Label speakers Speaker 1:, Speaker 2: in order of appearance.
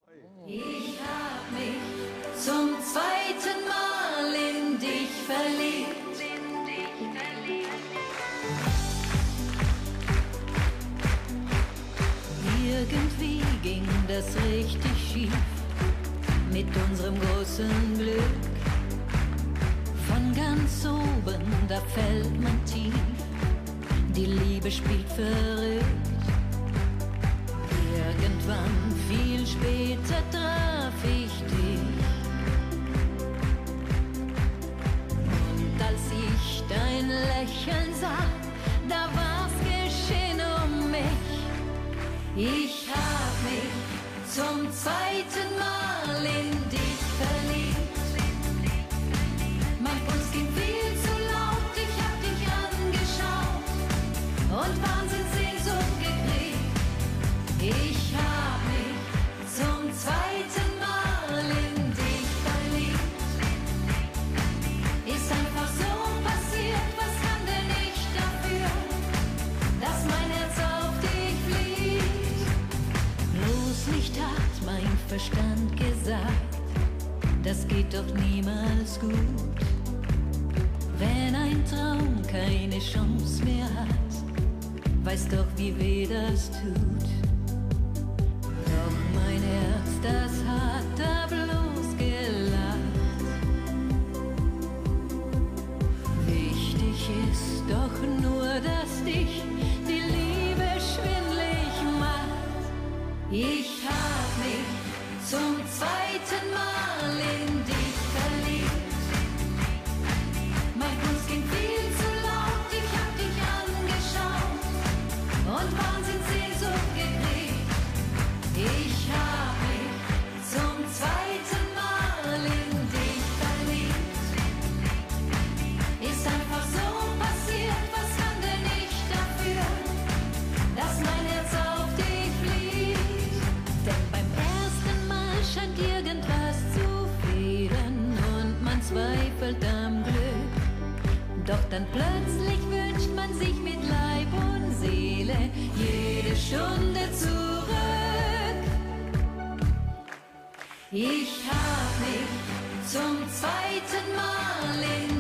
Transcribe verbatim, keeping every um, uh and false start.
Speaker 1: Ich hab mich zum zweiten Mal in dich verliebt. Irgendwie ging das richtig schief mit unserem großen Glück. Von ganz oben, da fällt man tief, die Liebe spielt verrückt. Irgendwann, viel später, traf ich dich. Und als ich dein Lächeln sah, da war's geschehen um mich. Ich hab mich zum zweiten Mal in dich verliebt. Mein Puls ging viel zu laut, ich hab dich angeschaut und Wahnsinnssehnsucht gekriegt. Ich hab mich zum zweiten Mal in dich verliebt. Ist einfach so passiert, was kann denn ich dafür, dass mein Herz auf dich fliegt? Bloß nicht hat mein Verstand gesagt, das geht doch niemals gut. Wenn ein Traum keine Chance mehr hat, weiß doch, wie weh das tut. Doch mein Herz, das hat da bloß gelacht. Wichtig ist doch nur, dass dich die Liebe schwindlig macht. Ich hab mich zum zweiten Mal in dich verliebt. Mein Puls ging viel zu laut, ich hab dich angeschaut und Wahnsinnssehnsucht gekriegt. Ich hab mich zum zweiten Mal in dich verliebt. Ist einfach so passiert, was kann denn ich dafür, dass mein Herz auf dich fliegt? Denn beim ersten Mal scheint irgendwas zu fehlen und man zweifelt am Glück. Doch dann plötzlich wünscht man sich mit Leib und Seele jede Stunde zurück. Ich hab mich zum zweiten Mal in